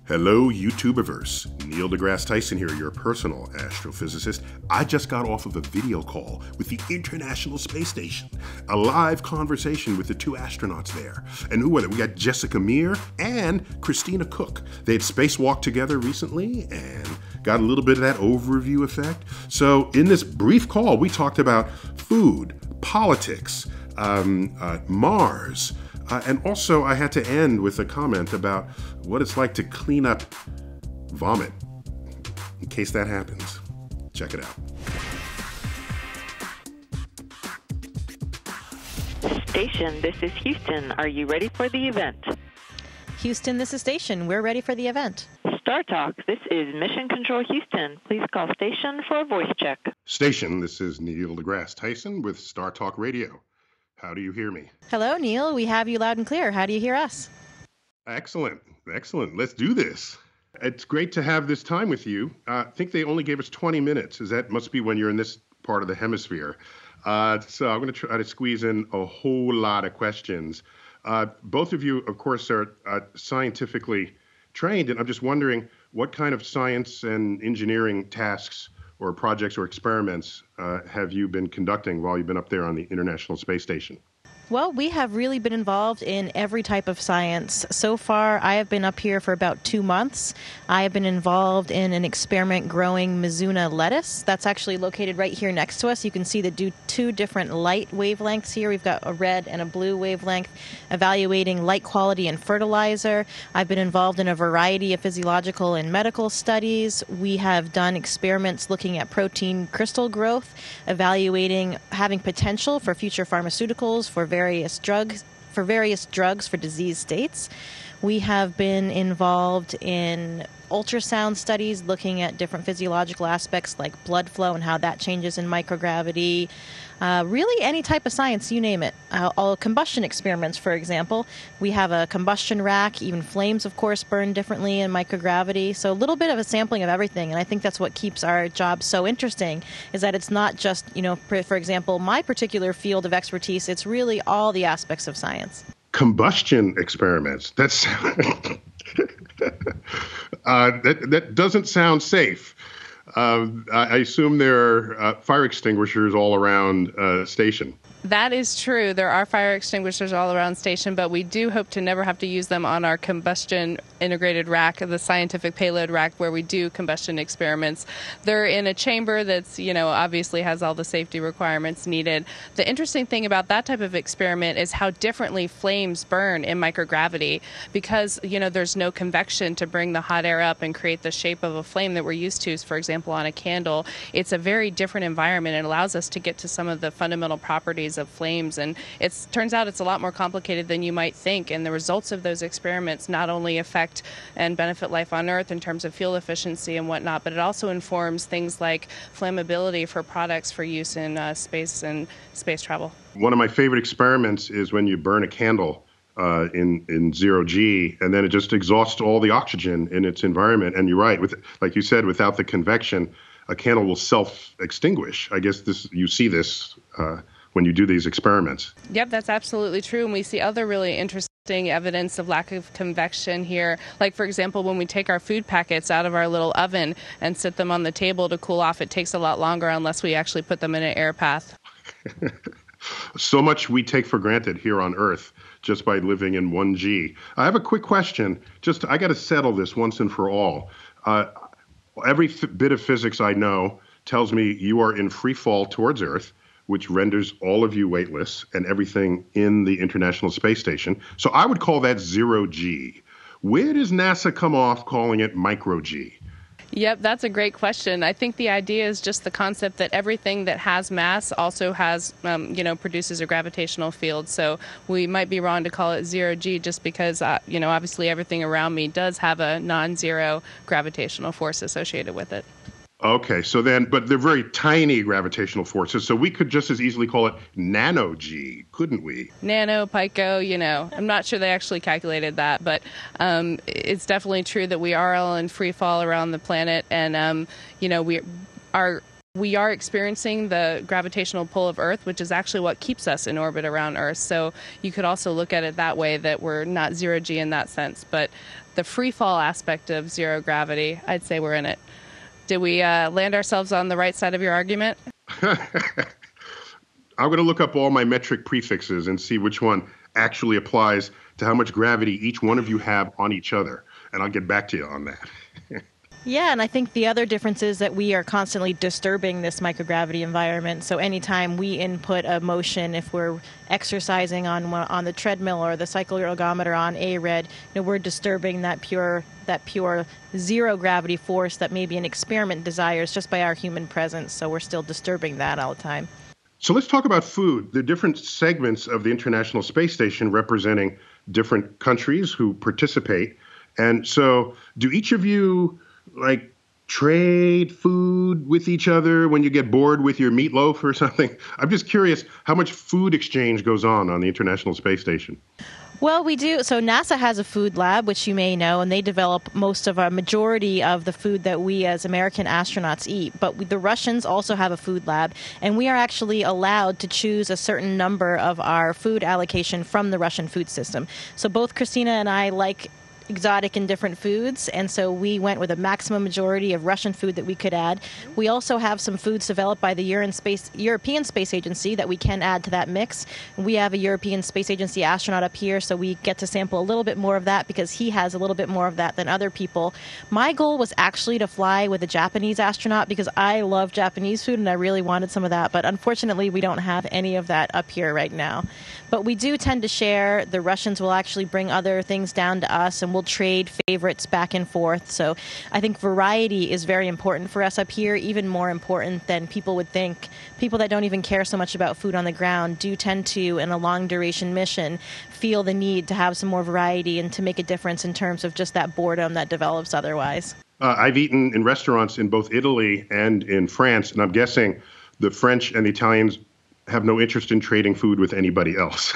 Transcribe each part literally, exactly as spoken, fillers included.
Hello, YouTubiverse. Neil deGrasse Tyson here, your personal astrophysicist. I just got off of a video call with the International Space Station. A live conversation with the two astronauts there. And who were they? We got Jessica Meir and Christina Koch. They had spacewalked together recently and got a little bit of that overview effect. So in this brief call, we talked about food, politics, um, uh, Mars, Uh, and also, I had to end with a comment about what it's like to clean up vomit, in case that happens. Check it out. Station, this is Houston. Are you ready for the event? Houston, this is Station. We're ready for the event. StarTalk, this is Mission Control Houston. Please call Station for a voice check. Station, this is Neil deGrasse Tyson with StarTalk Radio. How do you hear me? Hello, Neil. We have you loud and clear. How do you hear us? Excellent. Excellent. Let's do this. It's great to have this time with you. Uh, I think they only gave us twenty minutes. Is that must be when you're in this part of the hemisphere. Uh, so I'm going to try to squeeze in a whole lot of questions. Uh, both of you, of course, are uh, scientifically trained, and I'm just wondering what kind of science and engineering tasks or projects or experiments uh, have you been conducting while you've been up there on the International Space Station? Well, we have really been involved in every type of science. So far, I have been up here for about two months. I have been involved in an experiment growing Mizuna lettuce. That's actually located right here next to us. You can see that do two different light wavelengths here. We've got a red and a blue wavelength, evaluating light quality and fertilizer. I've been involved in a variety of physiological and medical studies. We have done experiments looking at protein crystal growth, evaluating having potential for future pharmaceuticals, for various drugs for various drugs for disease states. We have been involved in ultrasound studies looking at different physiological aspects like blood flow and how that changes in microgravity. Uh, really any type of science, you name it. Uh, all combustion experiments, for example. We have a combustion rack. Even flames, of course, burn differently in microgravity. So a little bit of a sampling of everything. And I think that's what keeps our job so interesting, is that it's not just, you know, for, for example, my particular field of expertise. It's really all the aspects of science. Combustion experiments. That's uh, that, that doesn't sound safe. Uh, I assume there are uh, fire extinguishers all around uh, station. That is true. There are fire extinguishers all around station, but we do hope to never have to use them on our combustion integrated rack, the scientific payload rack, where we do combustion experiments. They're in a chamber that's, you know, obviously has all the safety requirements needed. The interesting thing about that type of experiment is how differently flames burn in microgravity, because, you know, there's no convection to bring the hot air up and create the shape of a flame that we're used to, for example, on a candle. It's a very different environment. It allows us to get to some of the fundamental properties of flames, and it turns out it's a lot more complicated than you might think, and the results of those experiments not only affect and benefit life on Earth in terms of fuel efficiency and whatnot, but it also informs things like flammability for products for use in uh, space and space travel. One of my favorite experiments is when you burn a candle uh, in, in ZeroG, and then it just exhausts all the oxygen in its environment. And you're right, with like you said, without the convection, a candle will self-extinguish. I guess this you see this uh, when you do these experiments. Yep, that's absolutely true. And we see other really interesting evidence of lack of convection here. Like, for example, when we take our food packets out of our little oven and sit them on the table to cool off, it takes a lot longer unless we actually put them in an air path. So much we take for granted here on Earth just by living in one G. I have a quick question. Just I got to settle this once and for all. Uh, every th- bit of physics I know tells me you are in free fall towards Earth, which renders all of you weightless and everything in the International Space Station. So I would call that ZeroG. Where does NASA come off calling it micro-G? Yep, that's a great question. I think the idea is just the concept that everything that has mass also has, um, you know, produces a gravitational field. So we might be wrong to call it ZeroG just because, uh, you know, obviously everything around me does have a non-zero gravitational force associated with it. Okay, so then, but they're very tiny gravitational forces, so we could just as easily call it nano-G, couldn't we? NanoPiko, you know, I'm not sure they actually calculated that, but um, it's definitely true that we are all in free fall around the planet, and, um, you know, we are... We are experiencing the gravitational pull of Earth, which is actually what keeps us in orbit around Earth. So you could also look at it that way, that we're not zero G in that sense. But the free fall aspect of zero gravity, I'd say we're in it. Did we uh, land ourselves on the right side of your argument? I'm going to look up all my metric prefixes and see which one actually applies to how much gravity each one of you have on each other. And I'll get back to you on that. Yeah, and I think the other difference is that we are constantly disturbing this microgravity environment. So anytime we input a motion, if we're exercising on on the treadmill or the cycle ergometer on A R E D, you know, we're disturbing that pure that pure zero gravity force that maybe an experiment desires just by our human presence. So we're still disturbing that all the time. So let's talk about food. The different segments of the International Space Station representing different countries who participate. And so do each of you like trade food with each other when you get bored with your meatloaf or something? I'm just curious how much food exchange goes on on the International Space Station. Well, we do. So NASA has a food lab, which you may know, and they develop most of our majority of the food that we as American astronauts eat. But we, the Russians also have a food lab, and we are actually allowed to choose a certain number of our food allocation from the Russian food system. So both Christina and I like exotic and different foods, and so we went with a maximum majority of Russian food that we could add. We also have some foods developed by the Euro Space, European Space Agency that we can add to that mix. We have a European Space Agency astronaut up here, so we get to sample a little bit more of that because he has a little bit more of that than other people. My goal was actually to fly with a Japanese astronaut because I love Japanese food and I really wanted some of that, but unfortunately we don't have any of that up here right now. But we do tend to share. The Russians will actually bring other things down to us, and we'll trade favorites back and forth. So I think variety is very important for us up here, even more important than people would think. People that don't even care so much about food on the ground do tend to, in a long-duration mission, feel the need to have some more variety and to make a difference in terms of just that boredom that develops otherwise. Uh, I've eaten in restaurants in both Italy and in France, and I'm guessing the French and the Italians have no interest in trading food with anybody else.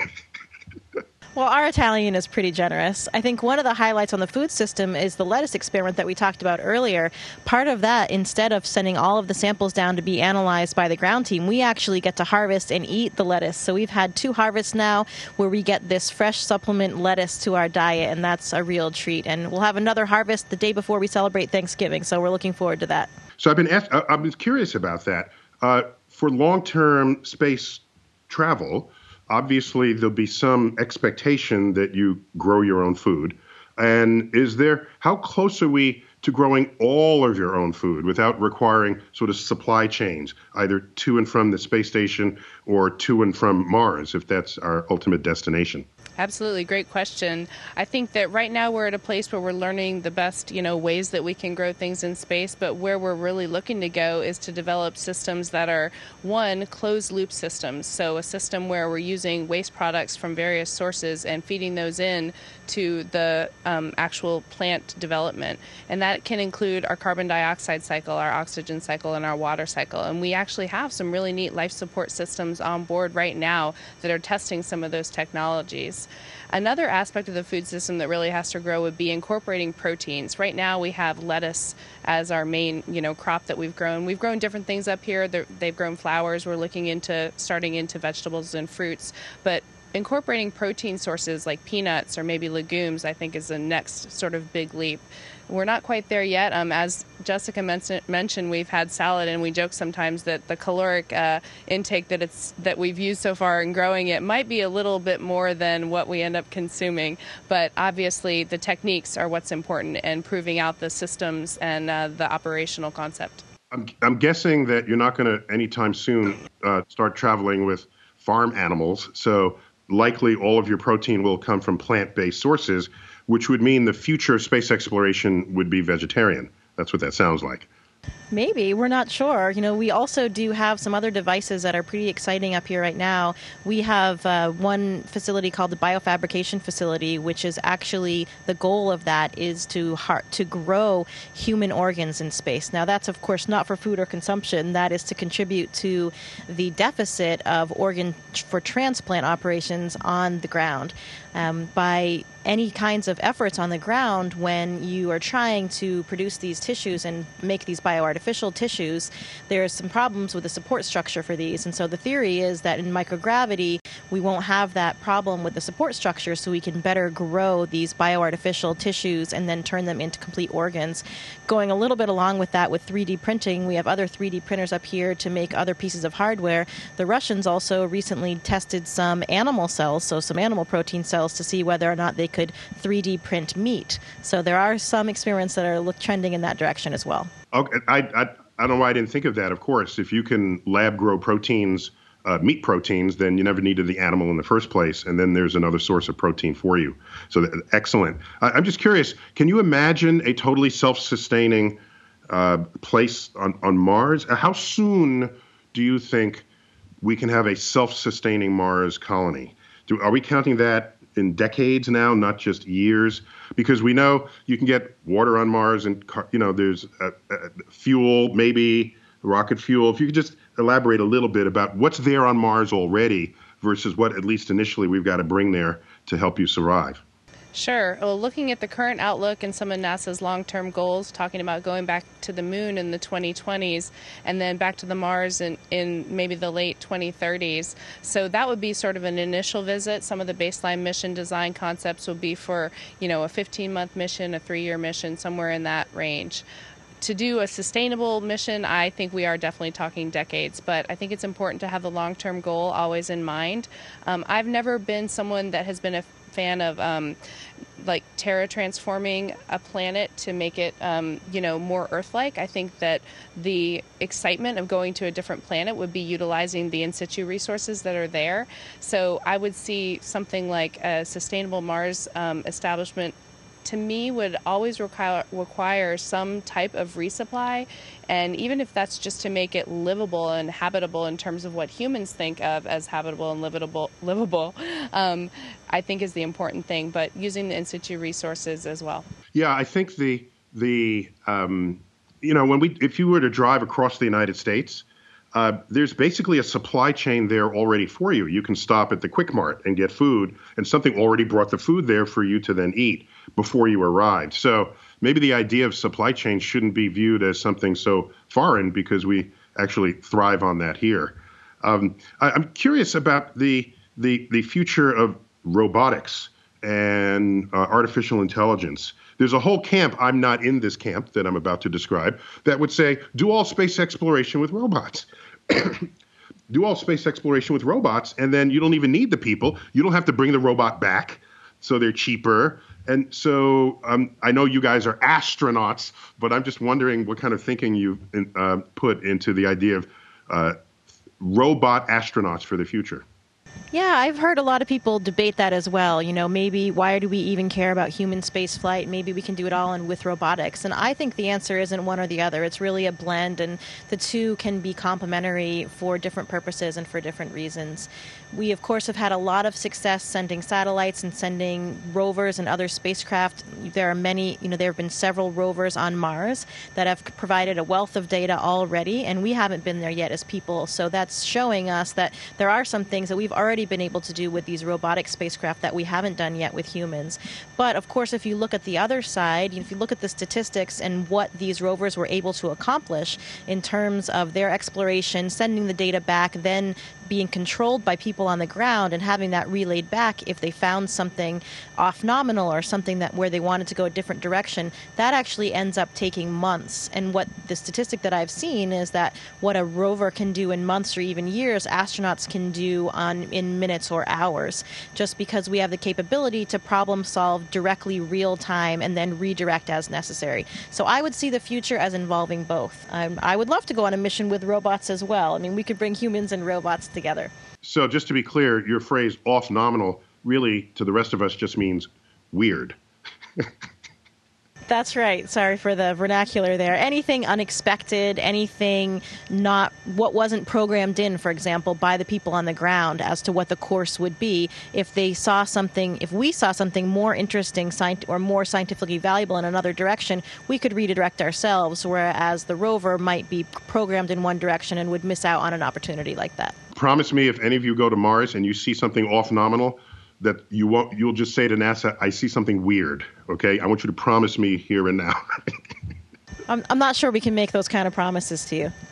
Well, our Italian is pretty generous. I think one of the highlights on the food system is the lettuce experiment that we talked about earlier. Part of that, instead of sending all of the samples down to be analyzed by the ground team, we actually get to harvest and eat the lettuce. So we've had two harvests now where we get this fresh supplement lettuce to our diet, and that's a real treat. And we'll have another harvest the day before we celebrate Thanksgiving, so we're looking forward to that. So I've been asked, I, I was curious about that. Uh, for long-term space travel, obviously, there'll be some expectation that you grow your own food. And is there, how close are we to growing all of your own food without requiring sort of supply chains, either to and from the space station or to and from Mars, if that's our ultimate destination? Absolutely. Great question. I think that right now we're at a place where we're learning the best, you know, ways that we can grow things in space, but where we're really looking to go is to develop systems that are, one, closed loop systems. So a system where we're using waste products from various sources and feeding those in to the um, actual plant development. And that can include our carbon dioxide cycle, our oxygen cycle, and our water cycle. And we actually have some really neat life support systems on board right now that are testing some of those technologies. Another aspect of the food system that really has to grow would be incorporating proteins. Right now we have lettuce as our main, you know, crop that we've grown. We've grown different things up here. They're, they've grown flowers. We're looking into starting into vegetables and fruits. But incorporating protein sources like peanuts or maybe legumes, I think, is the next sort of big leap. We're not quite there yet. Um, as Jessica men- mentioned, we've had salad, and we joke sometimes that the caloric uh, intake that it's that we've used so far in growing it might be a little bit more than what we end up consuming. But obviously, the techniques are what's important, and proving out the systems and uh, the operational concept. I'm, I'm guessing that you're not going to anytime soon uh, start traveling with farm animals. So likely all of your protein will come from plant-based sources, which would mean the future of space exploration would be vegetarian. That's what that sounds like. Maybe. We're not sure. You know, we also do have some other devices that are pretty exciting up here right now. We have uh, one facility called the Biofabrication Facility, which is actually, the goal of that is to har- to grow human organs in space. Now, that's, of course, not for food or consumption. That is to contribute to the deficit of organ for transplant operations on the ground. Um, by any kinds of efforts on the ground when you are trying to produce these tissues and make these bioartificial tissues, there are some problems with the support structure for these. And so the theory is that in microgravity, we won't have that problem with the support structure, so we can better grow these bioartificial tissues and then turn them into complete organs. Going a little bit along with that with three D printing, we have other three D printers up here to make other pieces of hardware. The Russians also recently tested some animal cells, so some animal protein cells, to see whether or not they could three D print meat. So there are some experiments that are look trending in that direction as well. Okay, I, I, I don't know why I didn't think of that. Of course, if you can lab grow proteins, uh, meat proteins, then you never needed the animal in the first place, and then there's another source of protein for you. So that, excellent. I, I'm just curious, can you imagine a totally self-sustaining uh, place on, on Mars? How soon do you think we can have a self-sustaining Mars colony? Do, are we counting that in decades now, not just years? Because we know you can get water on Mars and, you know, there's a, a fuel, maybe rocket fuel. If you could just elaborate a little bit about what's there on Mars already versus what, at least initially, we've got to bring there to help you survive. Sure. Well, looking at the current outlook and some of NASA's long-term goals, talking about going back to the moon in the twenty twenties and then back to the Mars in, in maybe the late twenty thirties. So that would be sort of an initial visit. Some of the baseline mission design concepts would be for, you know, a fifteen-month mission, a three-year mission, somewhere in that range. To do a sustainable mission, I think we are definitely talking decades, but I think it's important to have the long-term goal always in mind. Um, I've never been someone that has been a fan of um, like terra transforming a planet to make it, um, you know, more Earth-like. I think that the excitement of going to a different planet would be utilizing the in situ resources that are there. So I would see something like a sustainable Mars um, establishment, to me, would always require, require some type of resupply. And even if that's just to make it livable and habitable in terms of what humans think of as habitable and livable, livable um, I think is the important thing, but using the in situ resources as well. Yeah, I think the, the um, you know, when we, if you were to drive across the United States, Uh, there's basically a supply chain there already for you. You can stop at the Quick Mart and get food, and something already brought the food there for you to then eat before you arrived. So maybe the idea of supply chain shouldn't be viewed as something so foreign, because we actually thrive on that here. Um, I, I'm curious about the, the, the future of robotics and uh, artificial intelligence. There's a whole camp, I'm not in this camp that I'm about to describe, that would say, do all space exploration with robots. Do all space exploration with robots, and then you don't even need the people. You don't have to bring the robot back, so they're cheaper. And so um, I know you guys are astronauts, but I'm just wondering what kind of thinking you've uh, put into the idea of uh, robot astronauts for the future. Yeah, I've heard a lot of people debate that as well. You know, maybe why do we even care about human space flight? Maybe we can do it all in with robotics. And I think the answer isn't one or the other. It's really a blend, and the two can be complementary for different purposes and for different reasons. We, of course, have had a lot of success sending satellites and sending rovers and other spacecraft. There are many, you know, there have been several rovers on Mars that have provided a wealth of data already, and we haven't been there yet as people. So that's showing us that there are some things that we've already been able to do with these robotic spacecraft that we haven't done yet with humans. But, of course, if you look at the other side, if you look at the statistics and what these rovers were able to accomplish in terms of their exploration, sending the data back, then being controlled by people on the ground and having that relayed back if they found something off nominal or something that where they wanted to go a different direction, that actually ends up taking months. And what the statistic that I've seen is that what a rover can do in months or even years, astronauts can do on in minutes or hours, just because we have the capability to problem solve directly real time and then redirect as necessary. So I would see the future as involving both. Um, I would love to go on a mission with robots as well. I mean, we could bring humans and robots together. So just to be clear, your phrase off nominal really to the rest of us just means weird. That's right. Sorry for the vernacular there. Anything unexpected, anything not what wasn't programmed in, for example, by the people on the ground as to what the course would be. If they saw something, if we saw something more interesting or more scientifically valuable in another direction, we could redirect ourselves, whereas the rover might be programmed in one direction and would miss out on an opportunity like that. Promise me if any of you go to Mars and you see something off nominal, that you won't, you'll just say to NASA, I see something weird, okay? I want you to promise me here and now. I'm, I'm not sure we can make those kind of promises to you.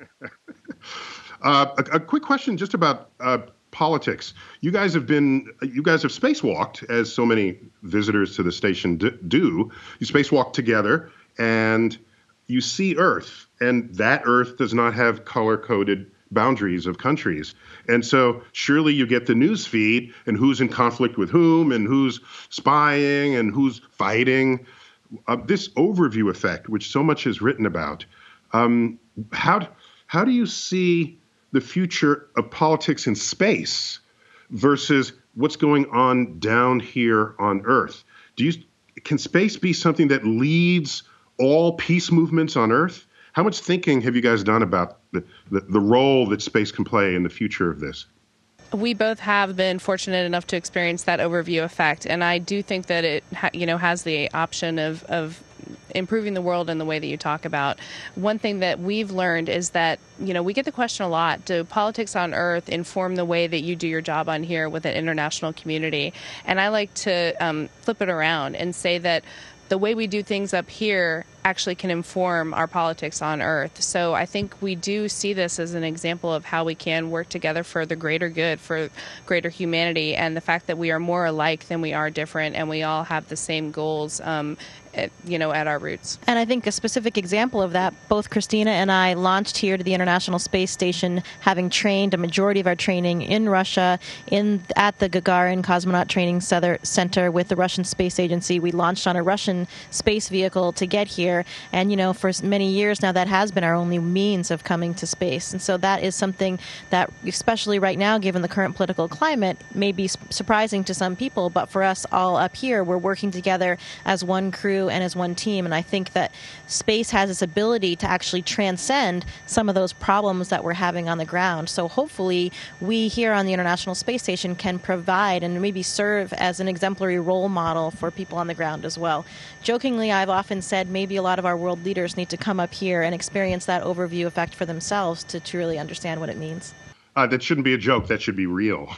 uh, a, a quick question just about uh, politics. You guys have been, you guys have spacewalked, as so many visitors to the station d- do. You spacewalk together, and you see Earth, and that Earth does not have color-coded boundaries of countries. And so surely you get the news feed and who's in conflict with whom and who's spying and who's fighting. Uh, this overview effect, which so much is written about, um, how, how do you see the future of politics in space versus what's going on down here on Earth? Do you, can space be something that leads all peace movements on Earth? How much thinking have you guys done about the, the, the role that space can play in the future of this? We both have been fortunate enough to experience that overview effect, and I do think that it, ha- you know, has the option of, of improving the world in the way that you talk about. One thing that we've learned is that, you know, we get the question a lot, do politics on Earth inform the way that you do your job on here with an international community? And I like to um, flip it around and say that the way we do things up here actually can inform our politics on Earth. So I think we do see this as an example of how we can work together for the greater good, for greater humanity, and the fact that we are more alike than we are different, and we all have the same goals, um, at, you know, at our roots. And I think a specific example of that, both Christina and I launched here to the International Space Station, having trained a majority of our training in Russia, in at the Gagarin Cosmonaut Training Center with the Russian Space Agency. We launched on a Russian space vehicle to get here. And, you know, for many years now, that has been our only means of coming to space. And so that is something that, especially right now, given the current political climate, may be surprising to some people. But for us all up here, we're working together as one crew and as one team. And I think that space has this ability to actually transcend some of those problems that we're having on the ground. So hopefully we here on the International Space Station can provide and maybe serve as an exemplary role model for people on the ground as well. Jokingly, I've often said maybe a lot of our world leaders need to come up here and experience that overview effect for themselves to truly understand what it means. Uh, that shouldn't be a joke. That should be real.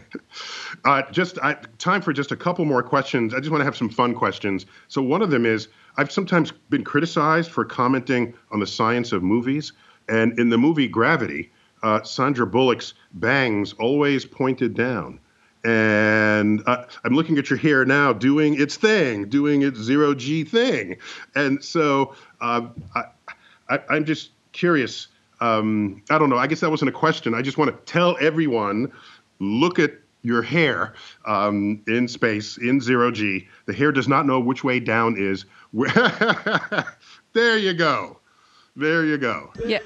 uh, just I, time for just a couple more questions. I just want to have some fun questions. So one of them is, I've sometimes been criticized for commenting on the science of movies. And in the movie Gravity, uh, Sandra Bullock's bangs always pointed down. And uh, I'm looking at your hair now doing its thing, doing its zero-G thing. And so uh, I, I, I'm just curious. Um, I don't know. I guess that wasn't a question. I just want to tell everyone, look at your hair um, in space, in zero-G. The hair does not know which way down is. There you go. There you go. Yeah.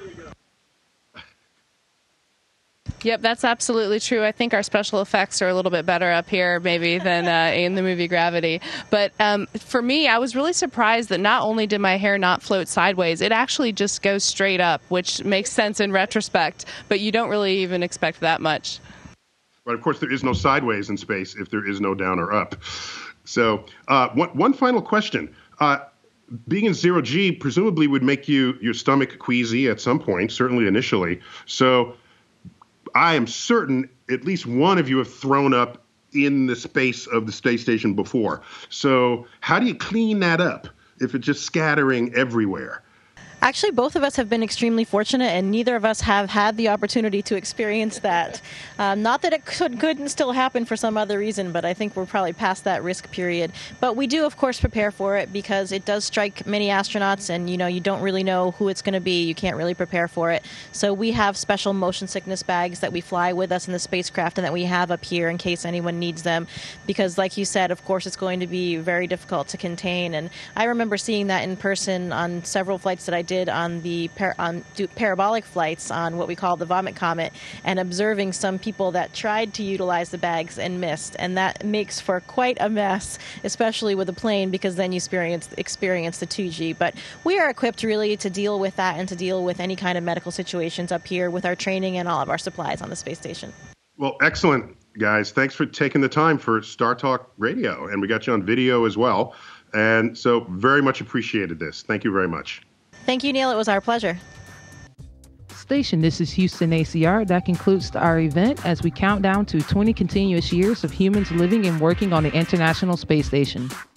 Yep, that's absolutely true. I think our special effects are a little bit better up here maybe than uh, in the movie Gravity. But um, for me, I was really surprised that not only did my hair not float sideways, it actually just goes straight up, which makes sense in retrospect, but you don't really even expect that much. But of course, there is no sideways in space if there is no down or up. So uh, one, one final question. Uh, being in zero-G presumably would make you your stomach queasy at some point, certainly initially. So I am certain at least one of you have thrown up in the space of the space station before. So how do you clean that up if it's just scattering everywhere? Actually, both of us have been extremely fortunate, and neither of us have had the opportunity to experience that. Um, not that it could, couldn't still happen for some other reason, but I think we're probably past that risk period. But we do, of course, prepare for it because it does strike many astronauts, and you know you don't really know who it's going to be. You can't really prepare for it. So we have special motion sickness bags that we fly with us in the spacecraft and that we have up here in case anyone needs them. Because, like you said, of course, it's going to be very difficult to contain. And I remember seeing that in person on several flights that I did on the par- on parabolic flights on what we call the vomit comet, and observing some people that tried to utilize the bags and missed, and that makes for quite a mess, especially with a plane, because then you experience experience the two G. But we are equipped really to deal with that and to deal with any kind of medical situations up here with our training and all of our supplies on the space station. Well, excellent, guys. Thanks for taking the time for StarTalk Radio, and we got you on video as well. And so very much appreciated this. Thank you very much. Thank you, Neil. It was our pleasure. Station. This is Houston A C R. That concludes our event as we count down to twenty continuous years of humans living and working on the International Space Station.